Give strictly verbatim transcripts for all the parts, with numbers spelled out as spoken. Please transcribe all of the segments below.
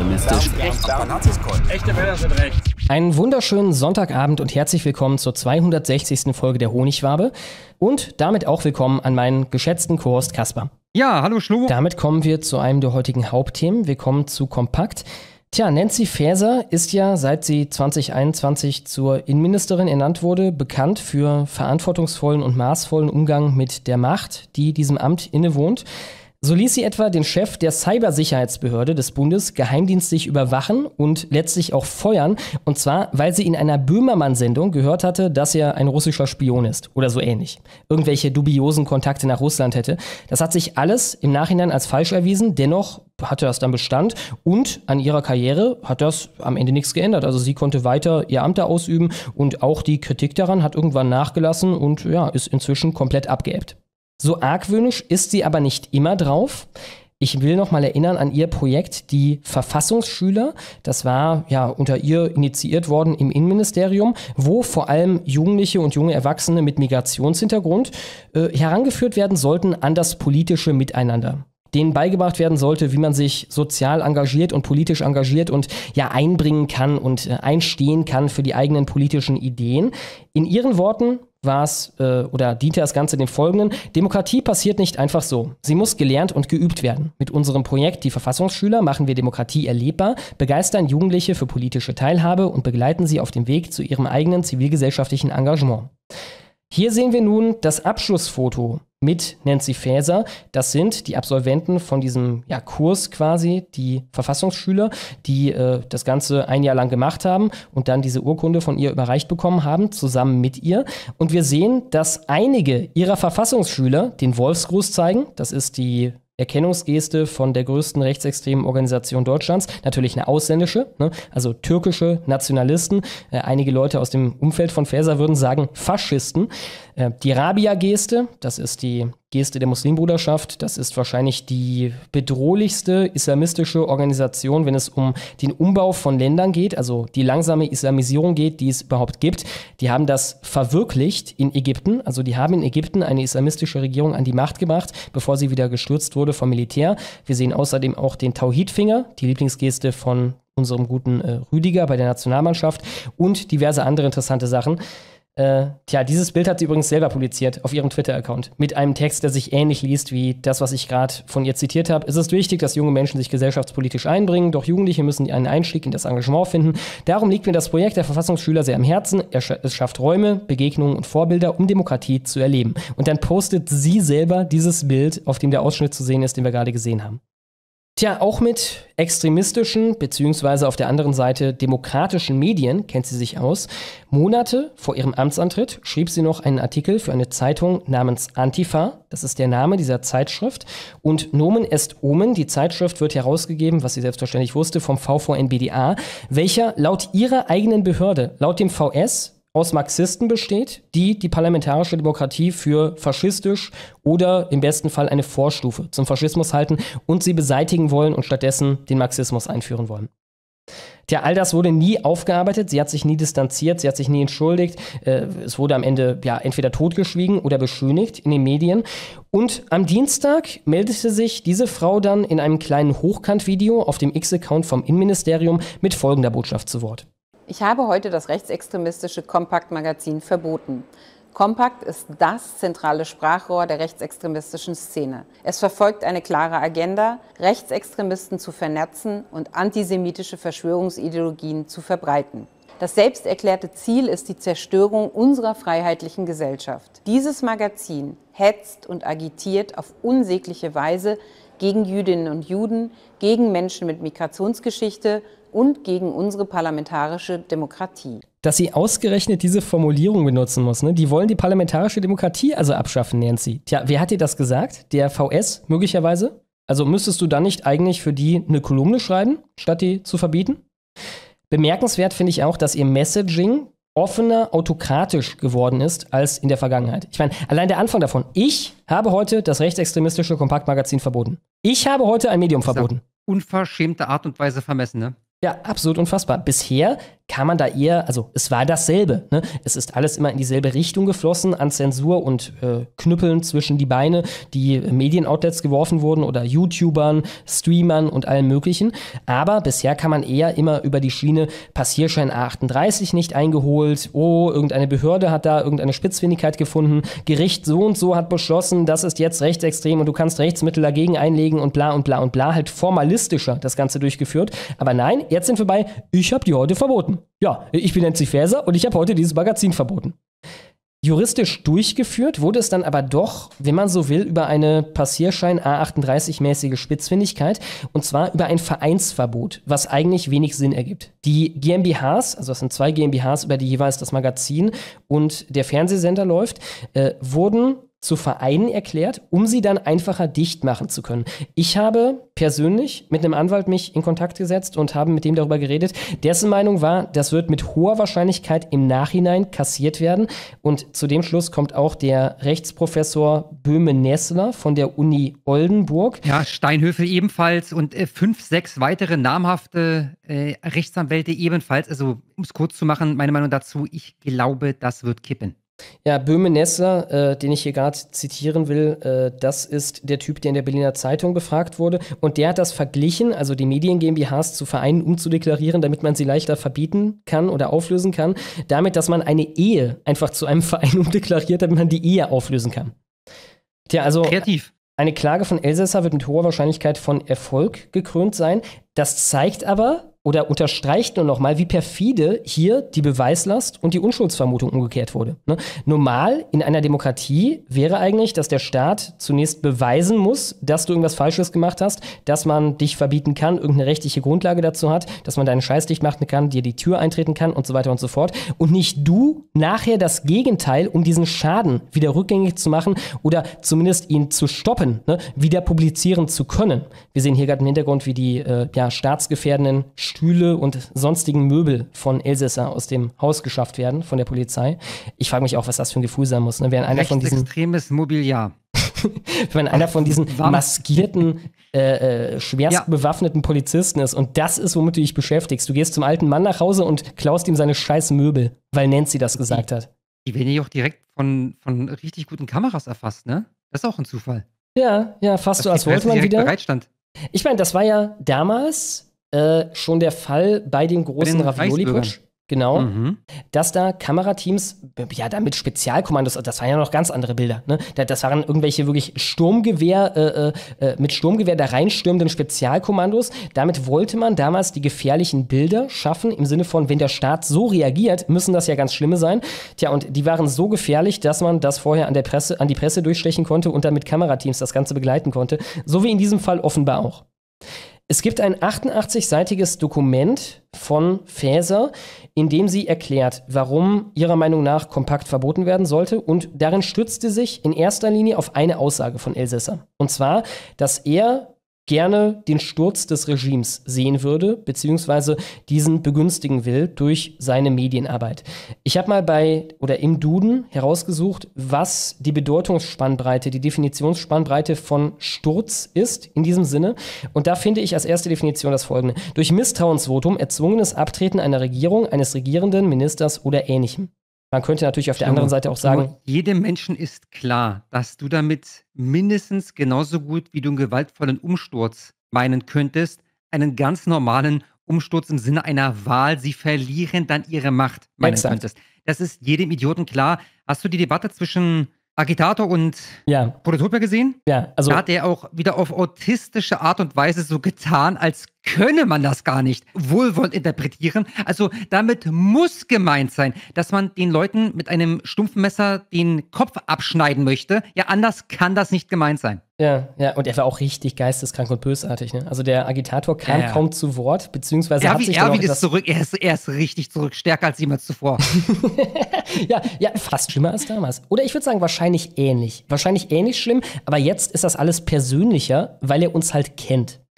rechtsextremistisch. Echte Männer sind rechts. Einen wunderschönen Sonntagabend und herzlich willkommen zur zweihundertsechzigsten Folge der Honigwabe und damit auch willkommen an meinen geschätzten Co-Host Kaspar. Ja, hallo Schlomo. Damit kommen wir zu einem der heutigen Hauptthemen. Wir kommen zu Kompakt. Tja, Nancy Faeser ist ja, seit sie zwanzig einundzwanzig zur Innenministerin ernannt wurde, bekannt für verantwortungsvollen und maßvollen Umgang mit der Macht, die diesem Amt innewohnt. So ließ sie etwa den Chef der Cybersicherheitsbehörde des Bundes geheimdienstlich überwachen und letztlich auch feuern. Und zwar, weil sie in einer Böhmermann-Sendung gehört hatte, dass er ein russischer Spion ist oder so ähnlich. Irgendwelche dubiosen Kontakte nach Russland hätte. Das hat sich alles im Nachhinein als falsch erwiesen. Dennoch hatte das dann Bestand und an ihrer Karriere hat das am Ende nichts geändert. Also sie konnte weiter ihr Amt ausüben und auch die Kritik daran hat irgendwann nachgelassen und ja, ist inzwischen komplett abgeebbt. So argwöhnisch ist sie aber nicht immer drauf. Ich will noch mal erinnern an ihr Projekt, die Verfassungsschüler. Das war ja unter ihr initiiert worden im Innenministerium, wo vor allem Jugendliche und junge Erwachsene mit Migrationshintergrund äh, herangeführt werden sollten an das politische Miteinander. Denen beigebracht werden sollte, wie man sich sozial engagiert und politisch engagiert und ja einbringen kann und äh, einstehen kann für die eigenen politischen Ideen. In ihren Worten war es äh, oder diente das Ganze dem Folgenden: Demokratie passiert nicht einfach so. Sie muss gelernt und geübt werden. Mit unserem Projekt Die Verfassungsschüler machen wir Demokratie erlebbar, begeistern Jugendliche für politische Teilhabe und begleiten sie auf dem Weg zu ihrem eigenen zivilgesellschaftlichen Engagement. Hier sehen wir nun das Abschlussfoto mit Nancy Faeser. Das sind die Absolventen von diesem ja, Kurs quasi, die Verfassungsschüler, die äh, das Ganze ein Jahr lang gemacht haben und dann diese Urkunde von ihr überreicht bekommen haben, zusammen mit ihr. Und wir sehen, dass einige ihrer Verfassungsschüler den Wolfsgruß zeigen. Das ist die Erkennungsgeste von der größten rechtsextremen Organisation Deutschlands, natürlich eine ausländische, ne? Also türkische Nationalisten. Äh, einige Leute aus dem Umfeld von Faeser würden sagen Faschisten. Äh, die Rabia-Geste, das ist die Geste der Muslimbruderschaft, das ist wahrscheinlich die bedrohlichste islamistische Organisation, wenn es um den Umbau von Ländern geht, also die langsame Islamisierung geht, die es überhaupt gibt. Die haben das verwirklicht in Ägypten, also die haben in Ägypten eine islamistische Regierung an die Macht gebracht, bevor sie wieder gestürzt wurde vom Militär. Wir sehen außerdem auch den Tauhid-Finger, die Lieblingsgeste von unserem guten äh, Rüdiger bei der Nationalmannschaft und diverse andere interessante Sachen. Äh, tja, dieses Bild hat sie übrigens selber publiziert auf ihrem Twitter-Account mit einem Text, der sich ähnlich liest wie das, was ich gerade von ihr zitiert habe. Es ist wichtig, dass junge Menschen sich gesellschaftspolitisch einbringen, doch Jugendliche müssen einen Einstieg in das Engagement finden. Darum liegt mir das Projekt der Verfassungsschüler sehr am Herzen. Es schafft Räume, Begegnungen und Vorbilder, um Demokratie zu erleben. Und dann postet sie selber dieses Bild, auf dem der Ausschnitt zu sehen ist, den wir gerade gesehen haben. Tja, auch mit extremistischen beziehungsweise auf der anderen Seite demokratischen Medien kennt sie sich aus. Monate vor ihrem Amtsantritt schrieb sie noch einen Artikel für eine Zeitung namens Antifa. Das ist der Name dieser Zeitschrift. Und Nomen est Omen, die Zeitschrift wird herausgegeben, was sie selbstverständlich wusste, vom V V N B D A, welcher laut ihrer eigenen Behörde, laut dem V S, aus Marxisten besteht, die die parlamentarische Demokratie für faschistisch oder im besten Fall eine Vorstufe zum Faschismus halten und sie beseitigen wollen und stattdessen den Marxismus einführen wollen. Tja, all das wurde nie aufgearbeitet, sie hat sich nie distanziert, sie hat sich nie entschuldigt, äh, es wurde am Ende ja entweder totgeschwiegen oder beschönigt in den Medien. Und am Dienstag meldete sich diese Frau dann in einem kleinen Hochkant-Video auf dem X-Account vom Innenministerium mit folgender Botschaft zu Wort. Ich habe heute das rechtsextremistische Kompakt-Magazin verboten. Kompakt ist das zentrale Sprachrohr der rechtsextremistischen Szene. Es verfolgt eine klare Agenda, Rechtsextremisten zu vernetzen und antisemitische Verschwörungsideologien zu verbreiten. Das selbsterklärte Ziel ist die Zerstörung unserer freiheitlichen Gesellschaft. Dieses Magazin hetzt und agitiert auf unsägliche Weise gegen Jüdinnen und Juden, gegen Menschen mit Migrationsgeschichte und gegen unsere parlamentarische Demokratie. Dass sie ausgerechnet diese Formulierung benutzen muss, ne? Die wollen die parlamentarische Demokratie also abschaffen, Nancy. Tja, wer hat dir das gesagt? Der V S möglicherweise? Also müsstest du dann nicht eigentlich für die eine Kolumne schreiben, statt die zu verbieten? Bemerkenswert finde ich auch, dass ihr Messaging offener, autokratisch geworden ist als in der Vergangenheit. Ich meine, allein der Anfang davon. Ich habe heute das rechtsextremistische Kompaktmagazin verboten. Ich habe heute ein Medium verboten. Unverschämte Art und Weise vermessen, ne? Ja, absolut unfassbar. Bisher kam man da eher, also es war dasselbe. Ne? Es ist alles immer in dieselbe Richtung geflossen, an Zensur und äh, Knüppeln zwischen die Beine, die Medienoutlets geworfen wurden oder YouTubern, Streamern und allem Möglichen. Aber bisher kann man eher immer über die Schiene Passierschein A achtunddreißig nicht eingeholt, oh, irgendeine Behörde hat da irgendeine Spitzfindigkeit gefunden, Gericht so und so hat beschlossen, das ist jetzt rechtsextrem und du kannst Rechtsmittel dagegen einlegen und bla und bla und bla, halt formalistischer das Ganze durchgeführt. Aber nein, jetzt sind wir bei, ich habe die heute verboten. Ja, ich bin Nancy Faeser und ich habe heute dieses Magazin verboten. Juristisch durchgeführt wurde es dann aber doch, wenn man so will, über eine Passierschein A achtunddreißig-mäßige Spitzfindigkeit und zwar über ein Vereinsverbot, was eigentlich wenig Sinn ergibt. Die GmbHs, also das sind zwei GmbHs, über die jeweils das Magazin und der Fernsehsender läuft, äh, wurden zu Vereinen erklärt, um sie dann einfacher dicht machen zu können. Ich habe persönlich mit einem Anwalt mich in Kontakt gesetzt und habe mit dem darüber geredet. Dessen Meinung war, das wird mit hoher Wahrscheinlichkeit im Nachhinein kassiert werden. Und zu dem Schluss kommt auch der Rechtsprofessor Böhme-Nessler von der Uni Oldenburg. Ja, Steinhöfel ebenfalls und äh, fünf, sechs weitere namhafte äh, Rechtsanwälte ebenfalls. Also, um es kurz zu machen, meine Meinung dazu, ich glaube, das wird kippen. Ja, Böhme-Nessler, äh, den ich hier gerade zitieren will, äh, das ist der Typ, der in der Berliner Zeitung befragt wurde. Und der hat das verglichen, also die Medien-GmbHs zu Vereinen umzudeklarieren, damit man sie leichter verbieten kann oder auflösen kann, damit, dass man eine Ehe einfach zu einem Verein umdeklariert, damit man die Ehe auflösen kann. Tja, also kreativ. Eine Klage von Elsässer wird mit hoher Wahrscheinlichkeit von Erfolg gekrönt sein. Das zeigt aber oder unterstreicht nur nochmal, wie perfide hier die Beweislast und die Unschuldsvermutung umgekehrt wurde. Ne? Normal in einer Demokratie wäre eigentlich, dass der Staat zunächst beweisen muss, dass du irgendwas Falsches gemacht hast, dass man dich verbieten kann, irgendeine rechtliche Grundlage dazu hat, dass man deinen Scheiß dicht machen kann, dir die Tür eintreten kann und so weiter und so fort. Und nicht du nachher das Gegenteil, um diesen Schaden wieder rückgängig zu machen oder zumindest ihn zu stoppen, ne? wieder publizieren zu können. Wir sehen hier gerade im Hintergrund, wie die äh, ja, staatsgefährdenden Stühle und sonstigen Möbel von Elsässer aus dem Haus geschafft werden von der Polizei. Ich frage mich auch, was das für ein Gefühl sein muss. Ne? Während einer von diesen extremes Mobiliar. Wenn einer von diesen maskierten, äh, äh, schwerst ja. bewaffneten Polizisten ist und das ist, womit du dich beschäftigst. Du gehst zum alten Mann nach Hause und klaust ihm seine scheiß Möbel, weil Nancy das gesagt die, hat. Die werden ja auch direkt von, von richtig guten Kameras erfasst, ne? Das ist auch ein Zufall. Ja, ja, fast so, als wollte man wieder. Bereitstand. Ich meine, das war ja damals Äh, schon der Fall bei dem großen Ravioli-Putsch. Genau. Mhm. Dass da Kamerateams, ja, da mit Spezialkommandos, das waren ja noch ganz andere Bilder, ne? Das waren irgendwelche wirklich Sturmgewehr, äh, äh, mit Sturmgewehr da reinstürmenden Spezialkommandos. Damit wollte man damals die gefährlichen Bilder schaffen, im Sinne von, wenn der Staat so reagiert, müssen das ja ganz schlimme sein. Tja, und die waren so gefährlich, dass man das vorher an der Presse, an die Presse durchstechen konnte und dann mit Kamerateams das Ganze begleiten konnte. So wie in diesem Fall offenbar auch. Es gibt ein achtundachtzig-seitiges Dokument von Faeser, in dem sie erklärt, warum ihrer Meinung nach Kompakt verboten werden sollte. Und darin stützte sich in erster Linie auf eine Aussage von Elsässer. Und zwar, dass er gerne den Sturz des Regimes sehen würde, beziehungsweise diesen begünstigen will durch seine Medienarbeit. Ich habe mal bei oder im Duden herausgesucht, was die Bedeutungsspannbreite, die Definitionsspannbreite von Sturz ist in diesem Sinne. Und da finde ich als erste Definition das folgende: Durch Misstrauensvotum erzwungenes Abtreten einer Regierung, eines regierenden Ministers oder Ähnlichem. Man könnte natürlich auf der anderen Seite auch sagen, jedem Menschen ist klar, dass du damit mindestens genauso gut, wie du einen gewaltvollen Umsturz meinen könntest, einen ganz normalen Umsturz im Sinne einer Wahl, sie verlieren dann ihre Macht meinen Exakt. könntest. Das ist jedem Idioten klar. Hast du die Debatte zwischen Agitator und ja. Protopia gesehen? Ja, also da hat er auch wieder auf autistische Art und Weise so getan, als könne man das gar nicht wohlwollend interpretieren. Also damit muss gemeint sein, dass man den Leuten mit einem stumpfen Messer den Kopf abschneiden möchte. Ja, anders kann das nicht gemeint sein. Ja, ja, und er war auch richtig geisteskrank und bösartig, ne? Also der Agitator kam ja. kaum zu Wort, beziehungsweise Erwin, hat sich Erwin dann auch ist zurück, er ist, er ist richtig zurück, stärker als jemals zuvor. ja, ja, fast schlimmer als damals. Oder ich würde sagen, wahrscheinlich ähnlich. Wahrscheinlich ähnlich schlimm, aber jetzt ist das alles persönlicher, weil er uns halt kennt.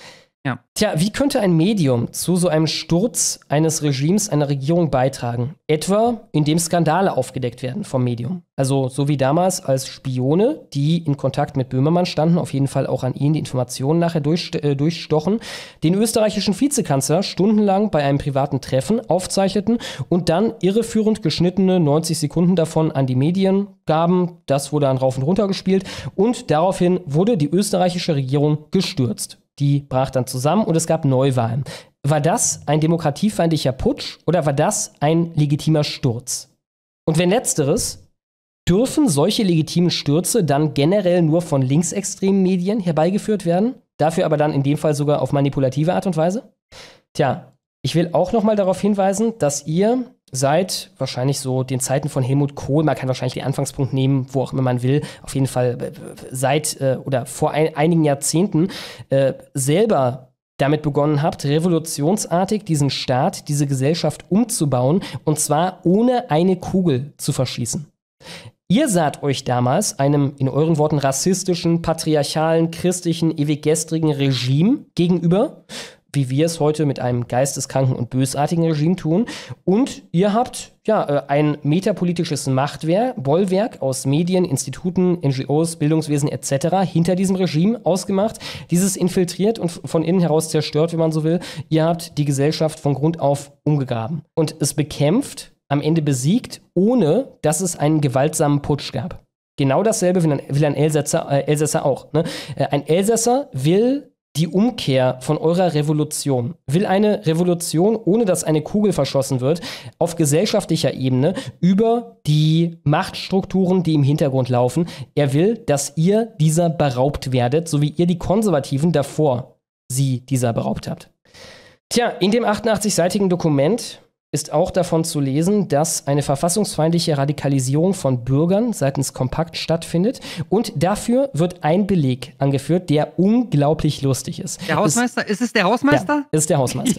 Ja. Tja, wie könnte ein Medium zu so einem Sturz eines Regimes, einer Regierung beitragen? Etwa, indem Skandale aufgedeckt werden vom Medium. Also so wie damals als Spione, die in Kontakt mit Böhmermann standen, auf jeden Fall auch an ihn die Informationen nachher durch, äh, durchstochen, den österreichischen Vizekanzler stundenlang bei einem privaten Treffen aufzeichneten und dann irreführend geschnittene neunzig Sekunden davon an die Medien gaben. Das wurde dann rauf und runter gespielt und daraufhin wurde die österreichische Regierung gestürzt. Die brach dann zusammen und es gab Neuwahlen. War das ein demokratiefeindlicher Putsch oder war das ein legitimer Sturz? Und wenn letzteres, dürfen solche legitimen Stürze dann generell nur von linksextremen Medien herbeigeführt werden? Dafür aber dann in dem Fall sogar auf manipulative Art und Weise? Tja, ich will auch nochmal darauf hinweisen, dass ihr seit wahrscheinlich so den Zeiten von Helmut Kohl, man kann wahrscheinlich den Anfangspunkt nehmen, wo auch immer man will, auf jeden Fall äh, seit äh, oder vor ein, einigen Jahrzehnten äh, selber damit begonnen habt, revolutionsartig diesen Staat, diese Gesellschaft umzubauen und zwar ohne eine Kugel zu verschießen. Ihr saht euch damals einem, in euren Worten, rassistischen, patriarchalen, christlichen, ewiggestrigen Regime gegenüber, wie wir es heute mit einem geisteskranken und bösartigen Regime tun. Und ihr habt ja ein metapolitisches Machtwehr, Bollwerk aus Medien, Instituten, N G Os, Bildungswesen et cetera hinter diesem Regime ausgemacht, dieses infiltriert und von innen heraus zerstört, wenn man so will. Ihr habt die Gesellschaft von Grund auf umgegraben und es bekämpft, am Ende besiegt, ohne dass es einen gewaltsamen Putsch gab. Genau dasselbe will ein, will ein Elsässer, äh, Elsässer auch. Ne? Ein Elsässer will die Umkehr von eurer Revolution, will eine Revolution, ohne dass eine Kugel verschossen wird, auf gesellschaftlicher Ebene über die Machtstrukturen, die im Hintergrund laufen. Er will, dass ihr dieser beraubt werdet, so wie ihr die Konservativen davor sie dieser beraubt habt. Tja, in dem achtundachtzig-seitigen Dokument ist auch davon zu lesen, dass eine verfassungsfeindliche Radikalisierung von Bürgern seitens Kompakt stattfindet. Und dafür wird ein Beleg angeführt, der unglaublich lustig ist. Der Hausmeister? Es, ist es der Hausmeister? Ja, ist der Hausmeister.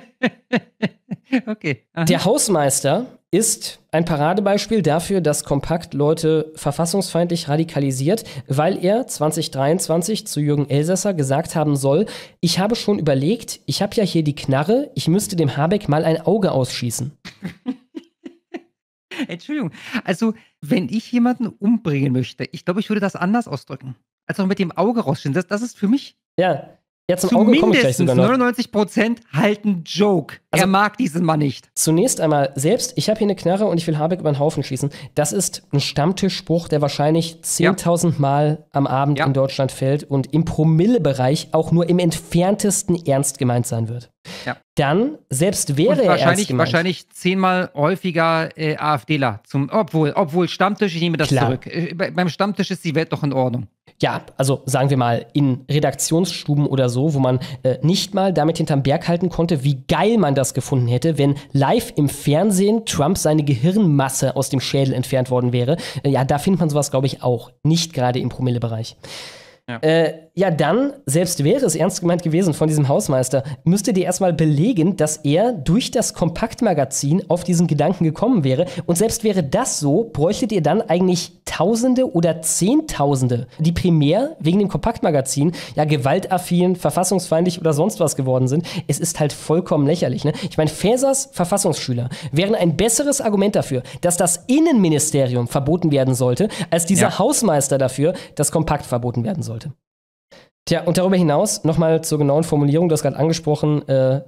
Okay. Aha. Der Hausmeister ist ein Paradebeispiel dafür, dass Kompakt Leute verfassungsfeindlich radikalisiert, weil er zwanzig dreiundzwanzig zu Jürgen Elsässer gesagt haben soll, ich habe schon überlegt, ich habe ja hier die Knarre, ich müsste dem Habeck mal ein Auge ausschießen. Entschuldigung, also wenn ich jemanden umbringen möchte, ich glaube, ich würde das anders ausdrücken. Als auch mit dem Auge rausschießen. Das, das ist für mich... Ja. Ja, zum Auge komme ich gleich sogar noch. neunundneunzig Prozent halten Joke. Also, er mag diesen Mann nicht. Zunächst einmal selbst, ich habe hier eine Knarre und ich will Habeck über den Haufen schießen. Das ist ein Stammtischspruch, der wahrscheinlich zehntausend Mal am Abend ja. in Deutschland fällt und im Promillebereich auch nur im entferntesten ernst gemeint sein wird. Ja. Dann, selbst wäre und er wahrscheinlich, ernst gemeint. Wahrscheinlich zehnmal häufiger äh, AfDler. Zum, obwohl, obwohl Stammtisch, ich nehme das Klar. zurück. Äh, bei, beim Stammtisch ist die Welt doch in Ordnung. Ja, also sagen wir mal, in Redaktionsstuben oder so, wo man äh, nicht mal damit hinterm Berg halten konnte, wie geil man das gefunden hätte, wenn live im Fernsehen Trump seine Gehirnmasse aus dem Schädel entfernt worden wäre. Äh, ja, da findet man sowas, glaube ich, auch. Nicht gerade im Promillebereich. Ja. Äh, ja, dann, selbst wäre es ernst gemeint gewesen von diesem Hausmeister, müsstet ihr erstmal belegen, dass er durch das Kompaktmagazin auf diesen Gedanken gekommen wäre. Und selbst wäre das so, bräuchtet ihr dann eigentlich Tausende oder Zehntausende, die primär wegen dem Kompaktmagazin ja gewaltaffin, verfassungsfeindlich oder sonst was geworden sind. Es ist halt vollkommen lächerlich. Ne? Ich meine, Faesers Verfassungsschüler wären ein besseres Argument dafür, dass das Innenministerium verboten werden sollte, als dieser ja. Hausmeister dafür, dass Kompakt verboten werden sollte. Tja, und darüber hinaus, nochmal zur genauen Formulierung, du hast gerade angesprochen, äh,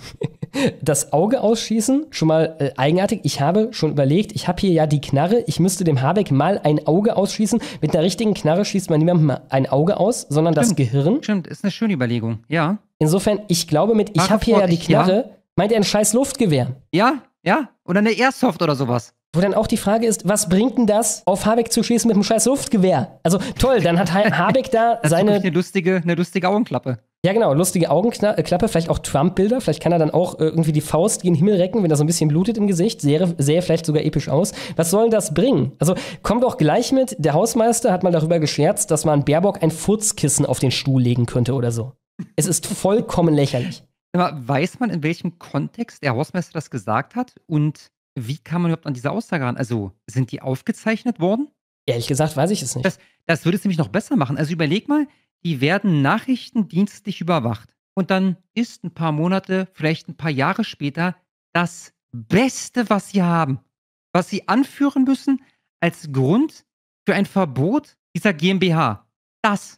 das Auge ausschießen, schon mal äh, eigenartig. Ich habe schon überlegt, ich habe hier ja die Knarre, ich müsste dem Habeck mal ein Auge ausschießen. Mit einer richtigen Knarre schießt man niemandem mal ein Auge aus, sondern Stimmt. das Gehirn. Stimmt, ist eine schöne Überlegung, ja. Insofern, ich glaube mit, ich habe hier ja die Knarre, ja. meint er ein scheiß Luftgewehr. Ja, ja, oder eine Airsoft oder sowas. Wo dann auch die Frage ist, was bringt denn das, auf Habeck zu schießen mit einem scheiß Luftgewehr? Also toll, dann hat ha- Habeck da das seine... Das ist eine lustige, eine lustige Augenklappe. Ja genau, lustige Augenklappe, vielleicht auch Trump-Bilder, vielleicht kann er dann auch äh, irgendwie die Faust in den Himmel recken, wenn er so ein bisschen blutet im Gesicht, sähe, sähe vielleicht sogar episch aus. Was soll denn das bringen? Also kommt auch gleich mit, der Hausmeister hat mal darüber gescherzt, dass man Baerbock ein Furzkissen auf den Stuhl legen könnte oder so. Es ist vollkommen lächerlich. Aber weiß man, in welchem Kontext der Hausmeister das gesagt hat und wie kam man überhaupt an diese Aussage ran? Also, sind die aufgezeichnet worden? Ehrlich gesagt, weiß ich es nicht. Das, das würde es nämlich noch besser machen. Also, überleg mal, die werden nachrichtendienstlich überwacht. Und dann ist ein paar Monate, vielleicht ein paar Jahre später das Beste, was sie haben, was sie anführen müssen als Grund für ein Verbot dieser GmbH. Das.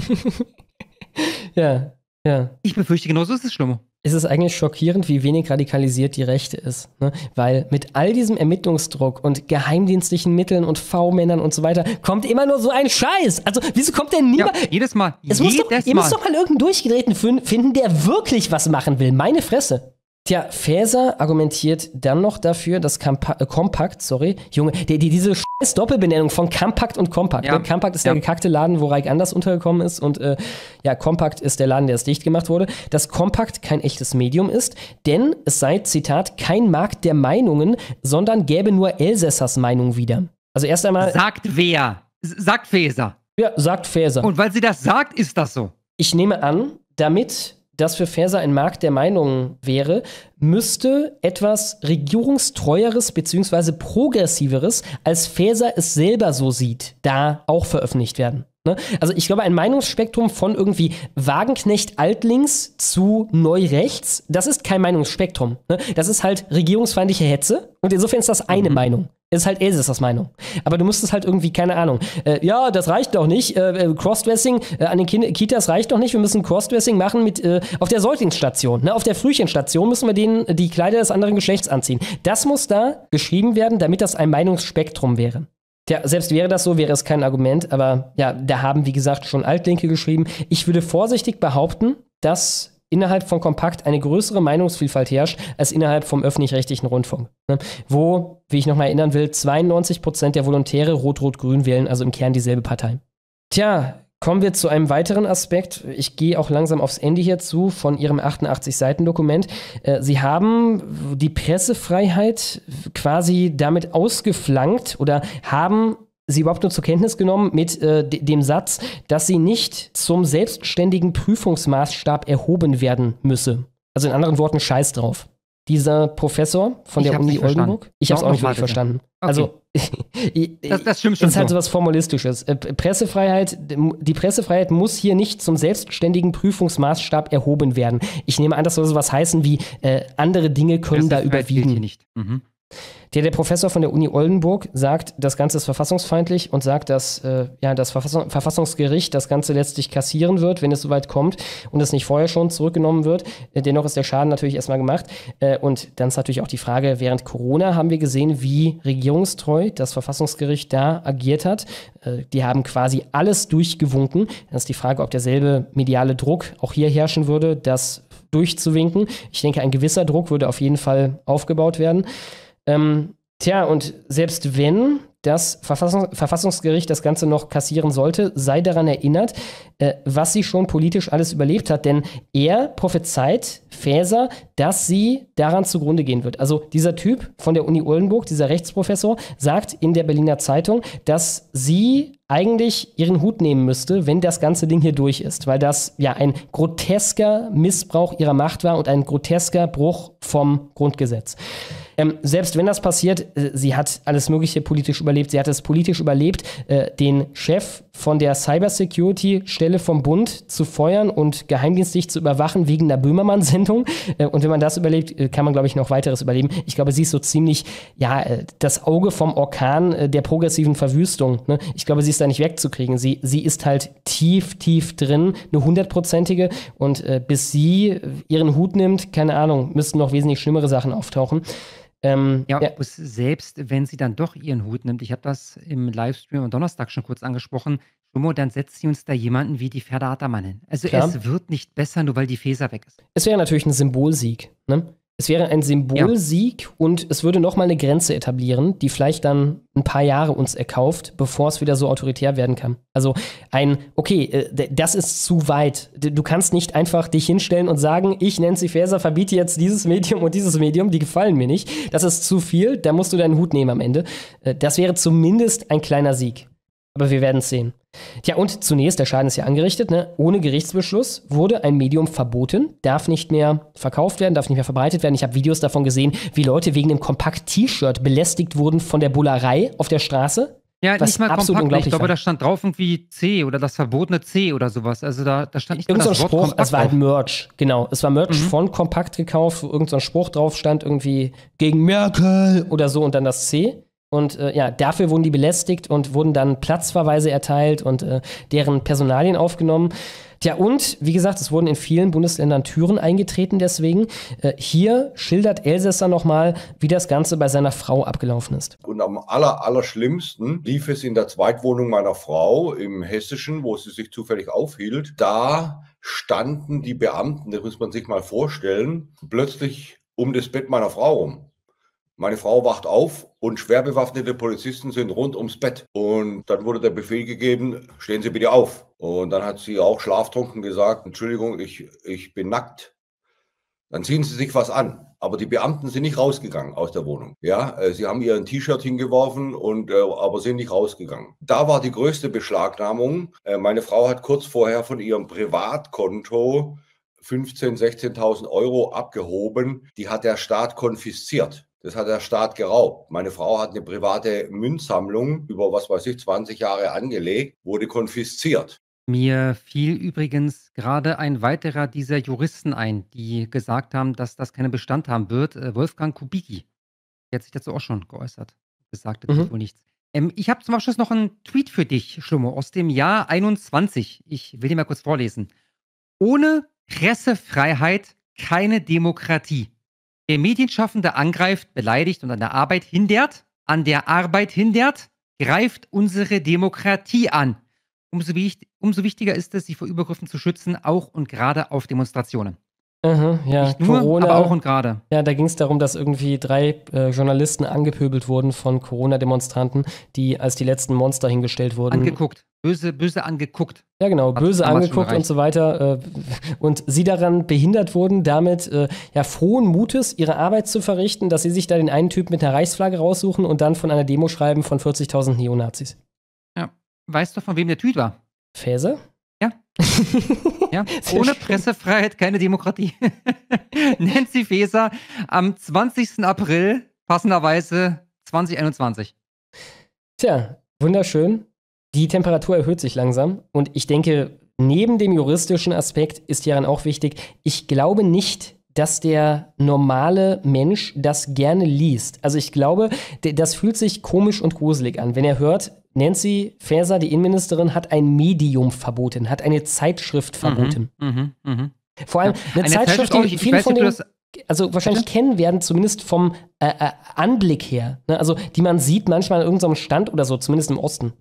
Ja, ja. Ich befürchte, genauso ist es, Schlomo. Es ist eigentlich schockierend, wie wenig radikalisiert die Rechte ist. Ne? Weil mit all diesem Ermittlungsdruck und geheimdienstlichen Mitteln und V-Männern und so weiter kommt immer nur so ein Scheiß. Also wieso kommt denn niemand... Ja, jedes Mal. Es jedes muss doch, ihr Mal. müsst doch mal irgendeinen Durchgedrehten finden, der wirklich was machen will. Meine Fresse. Tja, Faeser argumentiert dann noch dafür, dass Kampa äh, Kompakt, sorry, Junge, die, die, diese scheiß Doppelbenennung von Kompakt und Kompakt. Ja. Ne? Kompakt ist Ja. der gekackte Laden, wo Reich Anders untergekommen ist und äh, ja, Kompakt ist der Laden, der es dicht gemacht wurde. Dass Kompakt kein echtes Medium ist, denn es sei, Zitat, kein Markt der Meinungen, sondern gäbe nur Elsässers Meinung wieder. Also erst einmal... Sagt wer? S- Sagt Faeser. Ja, sagt Faeser. Und weil sie das sagt, ist das so. Ich nehme an, damit das für Faeser ein Markt der Meinungen wäre, müsste etwas regierungstreueres bzw. progressiveres, als Faeser es selber so sieht, da auch veröffentlicht werden. Ne? Also ich glaube, ein Meinungsspektrum von irgendwie Wagenknecht altlinks zu Neurechts, das ist kein Meinungsspektrum. Ne? Das ist halt regierungsfeindliche Hetze und insofern ist das eine mhm. Meinung. Ist halt Elsässers Meinung. Aber du musstest halt irgendwie, keine Ahnung, äh, ja, das reicht doch nicht, äh, Crossdressing äh, an den Kind Kitas reicht doch nicht, wir müssen Crossdressing machen mit äh, auf der Säuglingsstation, ne? Auf der Frühchenstation müssen wir denen die Kleider des anderen Geschlechts anziehen. Das muss da geschrieben werden, damit das ein Meinungsspektrum wäre. Tja, selbst wäre das so, wäre es kein Argument, aber ja, da haben, wie gesagt, schon Altlinke geschrieben. Ich würde vorsichtig behaupten, dass innerhalb von Kompakt eine größere Meinungsvielfalt herrscht als innerhalb vom öffentlich-rechtlichen Rundfunk. Ne? Wo, wie ich nochmal erinnern will, zweiundneunzig Prozent der Volontäre Rot-Rot-Grün wählen, also im Kern dieselbe Partei. Tja, kommen wir zu einem weiteren Aspekt. Ich gehe auch langsam aufs Ende hier zu von Ihrem achtundachtzig Seiten Dokument. Äh, Sie haben die Pressefreiheit quasi damit ausgeflankt oder haben sie überhaupt nur zur Kenntnis genommen mit äh, de- dem Satz, dass sie nicht zum selbstständigen Prüfungsmaßstab erhoben werden müsse. Also in anderen Worten, Scheiß drauf. Dieser Professor von Ich der hab's Uni nicht verstanden. Oldenburg, ich habe es Doch, auch nicht noch wirklich mal bitte. verstanden. Okay. Also Das, das stimmt schon ist halt so. so was Formalistisches. Äh, Pressefreiheit, die Pressefreiheit muss hier nicht zum selbstständigen Prüfungsmaßstab erhoben werden. Ich nehme an, das soll so was heißen wie äh, andere Dinge können da Pressefreiheit gilt überwiegen. hier nicht. Mhm. Der, der Professor von der Uni Oldenburg sagt, das Ganze ist verfassungsfeindlich und sagt, dass äh, ja, das Verfassung, Verfassungsgericht das Ganze letztlich kassieren wird, wenn es soweit kommt und es nicht vorher schon zurückgenommen wird. Äh, dennoch ist der Schaden natürlich erstmal gemacht. Äh, und dann ist natürlich auch die Frage, während Corona haben wir gesehen, wie regierungstreu das Verfassungsgericht da agiert hat. Äh, die haben quasi alles durchgewunken. Dann ist die Frage, ob derselbe mediale Druck auch hier herrschen würde, das durchzuwinken. Ich denke, ein gewisser Druck würde auf jeden Fall aufgebaut werden. Ähm, tja, und selbst wenn das Verfassung, Verfassungsgericht das Ganze noch kassieren sollte, sei daran erinnert, äh, was sie schon politisch alles überlebt hat, denn er prophezeit, Faeser, dass sie daran zugrunde gehen wird. Also dieser Typ von der Uni Oldenburg, dieser Rechtsprofessor, sagt in der Berliner Zeitung, dass sie eigentlich ihren Hut nehmen müsste, wenn das ganze Ding hier durch ist, weil das ja ein grotesker Missbrauch ihrer Macht war und ein grotesker Bruch vom Grundgesetz. Ähm, selbst wenn das passiert, äh, sie hat alles Mögliche politisch überlebt. Sie hat es politisch überlebt, äh, den Chef von der Cybersecurity-Stelle vom Bund zu feuern und geheimdienstlich zu überwachen wegen einer Böhmermann-Sendung. Äh, und wenn man das überlebt, äh, kann man, glaube ich, noch weiteres überleben. Ich glaube, sie ist so ziemlich, ja, äh, das Auge vom Orkan äh, der progressiven Verwüstung. Ne? Ich glaube, sie ist da nicht wegzukriegen. Sie, sie ist halt tief, tief drin, eine hundertprozentige. Und äh, bis sie ihren Hut nimmt, keine Ahnung, müssten noch wesentlich schlimmere Sachen auftauchen. Ähm, Ja, ja. selbst wenn sie dann doch ihren Hut nimmt, ich habe das im Livestream am Donnerstag schon kurz angesprochen, Schummo, dann setzt sie uns da jemanden wie die Ferda Ataman hin. Also Klar. es wird nicht besser, nur weil die Faeser weg ist. Es wäre natürlich ein Symbolsieg. Ne? Es wäre ein Symbolsieg und es würde nochmal eine Grenze etablieren, die vielleicht dann ein paar Jahre uns erkauft, bevor es wieder so autoritär werden kann. Also ein, okay, äh, das ist zu weit. Du kannst nicht einfach dich hinstellen und sagen, ich, Nancy Faeser, verbiete jetzt dieses Medium und dieses Medium, die gefallen mir nicht. Das ist zu viel, da musst du deinen Hut nehmen am Ende. Äh, das wäre zumindest ein kleiner Sieg. Aber wir werden es sehen. Tja, und zunächst, der Schaden ist ja angerichtet, ne? Ohne Gerichtsbeschluss wurde ein Medium verboten, darf nicht mehr verkauft werden, darf nicht mehr verbreitet werden. Ich habe Videos davon gesehen, wie Leute wegen einem Kompakt-T-Shirt belästigt wurden von der Bullerei auf der Straße. Ja, was nicht mal absolut kompakt. unglaublich Ich glaube, war. da stand drauf irgendwie C oder das verbotene C oder sowas. Also da, da stand nicht mal Irgend so ein das Wort Spruch, kompakt es war halt drauf. Merch, genau. Es war Merch Mhm. von Kompakt gekauft, wo irgend so ein Spruch drauf stand, irgendwie gegen Merkel oder so und dann das C. Und äh, ja, dafür wurden die belästigt und wurden dann Platzverweise erteilt und äh, deren Personalien aufgenommen. Tja, und wie gesagt, es wurden in vielen Bundesländern Türen eingetreten deswegen. Äh, hier schildert Elsässer nochmal, wie das Ganze bei seiner Frau abgelaufen ist. Und am aller, aller schlimmsten lief es in der Zweitwohnung meiner Frau im Hessischen, wo sie sich zufällig aufhielt. Da standen die Beamten, das muss man sich mal vorstellen, plötzlich um das Bett meiner Frau rum. Meine Frau wacht auf und schwer bewaffnete Polizisten sind rund ums Bett. Und dann wurde der Befehl gegeben, stehen Sie bitte auf. Und dann hat sie auch schlaftrunken gesagt, Entschuldigung, ich, ich bin nackt. Dann ziehen Sie sich was an. Aber die Beamten sind nicht rausgegangen aus der Wohnung. Ja, äh, sie haben ihr ein T-Shirt hingeworfen, und, äh, aber sind nicht rausgegangen. Da war die größte Beschlagnahmung. Äh, meine Frau hat kurz vorher von ihrem Privatkonto fünfzehntausend, sechzehntausend Euro abgehoben. Die hat der Staat konfisziert. Das hat der Staat geraubt. Meine Frau hat eine private Münzsammlung über, was weiß ich, zwanzig Jahre angelegt, wurde konfisziert. Mir fiel übrigens gerade ein weiterer dieser Juristen ein, die gesagt haben, dass das keinen Bestand haben wird. Äh, Wolfgang Kubicki. Der hat sich dazu auch schon geäußert. Gesagt, das Mhm. wird wohl nichts. Ähm, ich habe zum Abschluss noch einen Tweet für dich, Schlummo, aus dem Jahr einundzwanzig. Ich will dir mal kurz vorlesen. Ohne Pressefreiheit keine Demokratie. Der Medienschaffende angreift, beleidigt und an der Arbeit hindert, an der Arbeit hindert, greift unsere Demokratie an. Umso, wichtig, umso wichtiger ist es, sie vor Übergriffen zu schützen, auch und gerade auf Demonstrationen. Aha, ja, Nicht nur, Corona, aber auch und gerade. ja, da ging es darum, dass irgendwie drei äh, Journalisten angepöbelt wurden von Corona-Demonstranten, die als die letzten Monster hingestellt wurden. Angeguckt. Böse, böse angeguckt. Ja, genau, Hat böse damals schon angeguckt und gereicht. so weiter. Äh, und sie daran behindert wurden, damit äh, ja frohen Mutes ihre Arbeit zu verrichten, dass sie sich da den einen Typ mit einer Reichsflagge raussuchen und dann von einer Demo schreiben von vierzigtausend Neonazis. Ja. Weißt du, von wem der Tweet war? Faeser? Ja. Ja. Sehr Ohne schön. Pressefreiheit keine Demokratie. Nancy Faeser am zwanzigsten April, passenderweise zwanzig einundzwanzig. Tja, wunderschön. Die Temperatur erhöht sich langsam und ich denke, neben dem juristischen Aspekt ist hieran auch wichtig, ich glaube nicht, dass der normale Mensch das gerne liest. Also ich glaube, d- das fühlt sich komisch und gruselig an, wenn er hört, Nancy Faeser, die Innenministerin, hat ein Medium verboten, hat eine Zeitschrift verboten. Mhm, mhm. Vor allem eine, Eine Zeitschrift, auch, die ich, ich viele weiß von nicht, du denen, das. also wahrscheinlich Bitte? kennen werden, zumindest vom äh, äh, Anblick her. Ne? Also die man sieht manchmal an irgendeinem Stand oder so, zumindest im Osten.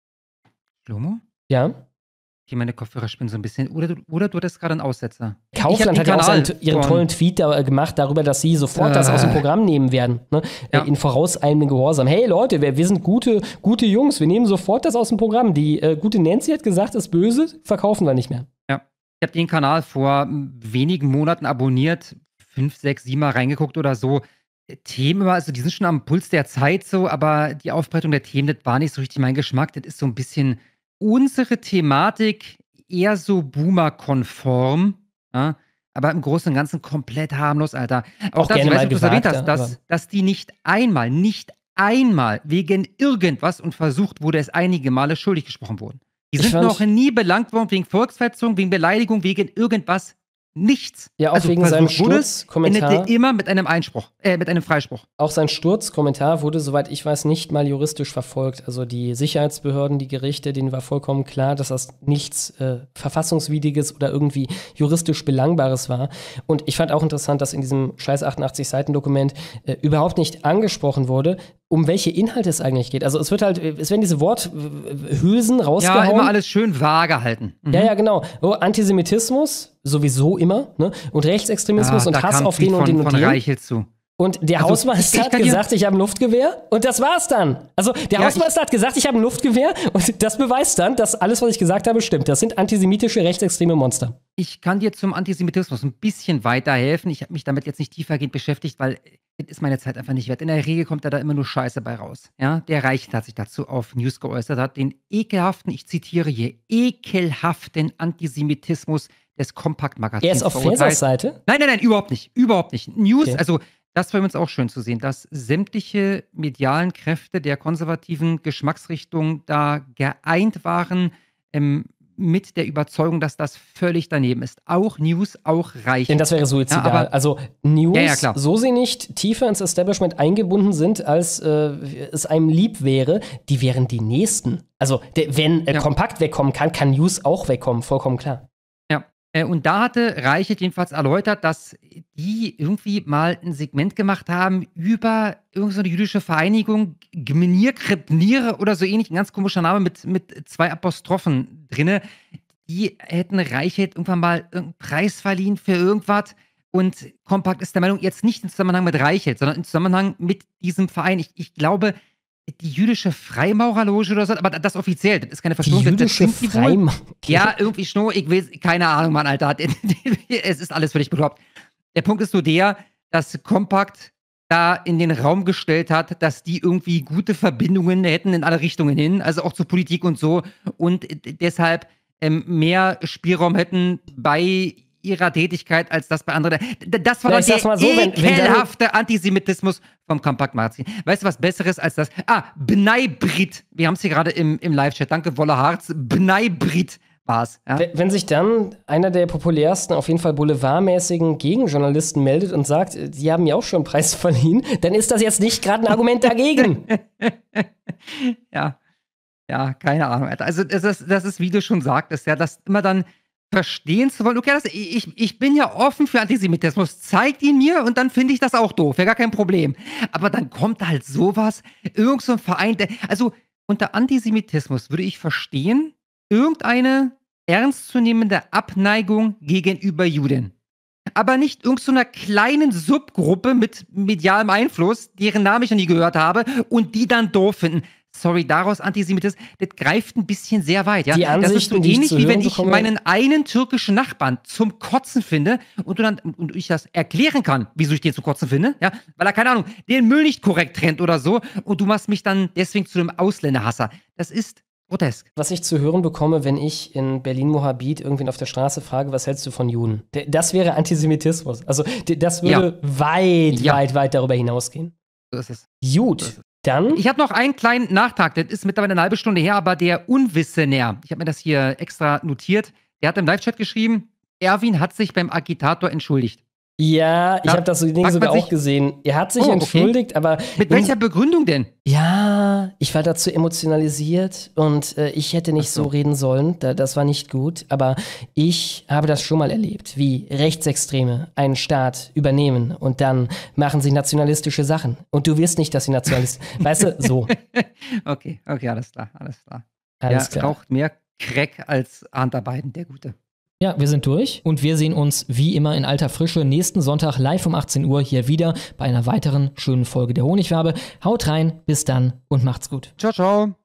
Schlomo? Ja. Okay, meine Kopfhörer spinnen so ein bisschen. Oder du, oder du hattest gerade einen Aussetzer. Kaufland Ich hat hab ja den auch Kanal seinen, ihren von- tollen Tweet da, äh, gemacht darüber, dass sie sofort das Äh. aus dem Programm nehmen werden. Ne? Ja. Äh, in vorauseilendem Gehorsam. Hey Leute, wir, wir sind gute, gute Jungs, wir nehmen sofort das aus dem Programm. Die äh, gute Nancy hat gesagt, das Böse verkaufen wir nicht mehr. Ja. Ich habe den Kanal vor m, wenigen Monaten abonniert, fünf, sechs, sieben Mal reingeguckt oder so. Themen, also die sind schon am Puls der Zeit so, aber die Aufbereitung der Themen, das war nicht so richtig mein Geschmack. Das ist so ein bisschen unsere Thematik, eher so Boomer-konform, ja? Aber im Großen und Ganzen komplett harmlos, Alter. Auch das, gerne ich weiß mal nicht, ob du es erwähnt gesagt, hast, ja, dass, dass die nicht einmal, nicht einmal wegen irgendwas und versucht wurde, es einige Male schuldig gesprochen wurden. Die Ich sind fand- noch nie belangt worden wegen Volksverhetzung, wegen Beleidigung, wegen irgendwas. Nichts. Ja, auch Also wegen seinem versucht wurde, Sturzkommentar. endete immer mit einem Einspruch, äh, mit einem Freispruch. Auch sein Sturzkommentar wurde, soweit ich weiß, nicht mal juristisch verfolgt. Also die Sicherheitsbehörden, die Gerichte, denen war vollkommen klar, dass das nichts äh, Verfassungswidriges oder irgendwie juristisch Belangbares war. Und ich fand auch interessant, dass in diesem scheiß achtundachtzig-Seiten-Dokument äh, überhaupt nicht angesprochen wurde, um welche Inhalte es eigentlich geht. Also es wird halt, es werden diese Worthülsen rausgehauen. Ja, immer alles schön vage halten. Mhm. Ja, ja, genau. Oh, Antisemitismus, sowieso immer, ne? Und Rechtsextremismus Ja, und da Hass kam auf ein Tweet den und von, den und von den. Reichel zu. Und der Also, Hausmeister ich- ich hat kann dir- gesagt, ich habe ein Luftgewehr und das war's dann. Also der Ja, Hausmeister hat gesagt, ich habe ein Luftgewehr und das beweist dann, dass alles, was ich gesagt habe, stimmt. Das sind antisemitische, rechtsextreme Monster. Ich kann dir zum Antisemitismus ein bisschen weiterhelfen. Ich habe mich damit jetzt nicht tiefergehend beschäftigt, weil das ist meine Zeit einfach nicht wert. In der Regel kommt da da immer nur Scheiße bei raus. Ja, der Reichel hat sich dazu auf News geäußert, hat den ekelhaften, ich zitiere hier, ekelhaften Antisemitismus des Kompakt-Magazins Er ist auf verurteilt. Faesers Seite. Nein, nein, nein, überhaupt nicht. Überhaupt nicht. News, Okay. also Das war übrigens auch schön zu sehen, dass sämtliche medialen Kräfte der konservativen Geschmacksrichtung da geeint waren, ähm, mit der Überzeugung, dass das völlig daneben ist. Auch News, auch Reichelt. Denn das wäre suizidal. Ja, aber, also News, ja, ja, klar. so sie nicht tiefer ins Establishment eingebunden sind, als äh, es einem lieb wäre, die wären die Nächsten. Also der, wenn äh, ja. Kompakt wegkommen kann, kann News auch wegkommen, vollkommen klar. Ja, äh, und da hatte Reichelt jedenfalls erläutert, dass die irgendwie mal ein Segment gemacht haben über irgendeine so jüdische Vereinigung, Gmenir, Krepnire oder so ähnlich, ein ganz komischer Name mit, mit zwei Apostrophen drinne. Die hätten Reichelt irgendwann mal irgendeinen Preis verliehen für irgendwas. Und Kompakt ist der Meinung, jetzt nicht im Zusammenhang mit Reichelt, sondern im Zusammenhang mit diesem Verein. Ich, ich glaube, die jüdische Freimaurerloge oder so, aber das offiziell, das ist keine Verschwörung. Die jüdische Freimaurerloge? Ja, irgendwie Schnur, ich will, keine Ahnung, Mann, Alter. Es ist alles völlig bekloppt. Der Punkt ist nur der, dass Kompakt da in den Raum gestellt hat, dass die irgendwie gute Verbindungen hätten in alle Richtungen hin, also auch zur Politik und so, und deshalb ähm, mehr Spielraum hätten bei ihrer Tätigkeit, als das bei anderen. Das war ja, doch der so, wenn, ekelhafte wenn Antisemitismus vom Kompakt-Magazin. Weißt du, was Besseres als das? Ah, Bnei Brit. Wir haben es hier gerade im, im Live-Chat. Danke, Wolle Harz. Bnei Brit war's. Ja? Wenn sich dann einer der populärsten, auf jeden Fall boulevardmäßigen Gegenjournalisten meldet und sagt, die haben mir auch schon einen Preis verliehen, dann ist das jetzt nicht gerade ein Argument dagegen. ja. Ja, keine Ahnung. Also das ist, das ist, wie du schon sagtest, ja, das immer dann verstehen zu wollen, okay, das, ich, ich bin ja offen für Antisemitismus, zeigt ihn mir und dann finde ich das auch doof, ja, gar kein Problem. Aber dann kommt halt sowas, irgend so ein Verein, der, also unter Antisemitismus würde ich verstehen, irgendeine ernstzunehmende Abneigung gegenüber Juden. Aber nicht irgendeiner so kleinen Subgruppe mit medialem Einfluss, deren Namen ich noch nie gehört habe und die dann doof finden. Sorry, daraus Antisemitismus, das greift ein bisschen sehr weit. Ja? Die Ansichten, das ist so die ähnlich, wie wenn ich bekomme, meinen einen türkischen Nachbarn zum Kotzen finde und, du dann, und ich das erklären kann, wieso ich den zum Kotzen finde, ja? Weil er, keine Ahnung, den Müll nicht korrekt trennt oder so und du machst mich dann deswegen zu einem Ausländerhasser. Das ist grotesk. Was ich zu hören bekomme, wenn ich in Berlin-Moabit irgendwen auf der Straße frage, was hältst du von Juden? Das wäre Antisemitismus. Also das würde ja. weit, ja. weit, weit darüber hinausgehen. So ist es. Gut. So ist es. Dann? Ich habe noch einen kleinen Nachtrag, das ist mittlerweile eine halbe Stunde her, aber der Unwissener, ich habe mir das hier extra notiert, der hat im Live-Chat geschrieben, Erwin hat sich beim Agitator entschuldigt. Ja, ich ja, habe das Ding sogar auch gesehen. Er hat sich oh, entschuldigt, okay. aber... Mit welcher Begründung denn? Ja, ich war dazu emotionalisiert und äh, ich hätte nicht so. so reden sollen. Da, das war nicht gut. Aber ich habe das schon mal erlebt, wie Rechtsextreme einen Staat übernehmen und dann machen sie nationalistische Sachen. Und du wirst nicht, dass sie Nationalisten... weißt du, so. Okay, okay, alles klar, alles klar. Alles der klar. raucht mehr Crack als Hunter Biden, der Gute. Ja, wir sind durch und wir sehen uns wie immer in alter Frische nächsten Sonntag live um achtzehn Uhr hier wieder bei einer weiteren schönen Folge der Honigwabe. Haut rein, bis dann und macht's gut. Ciao, ciao.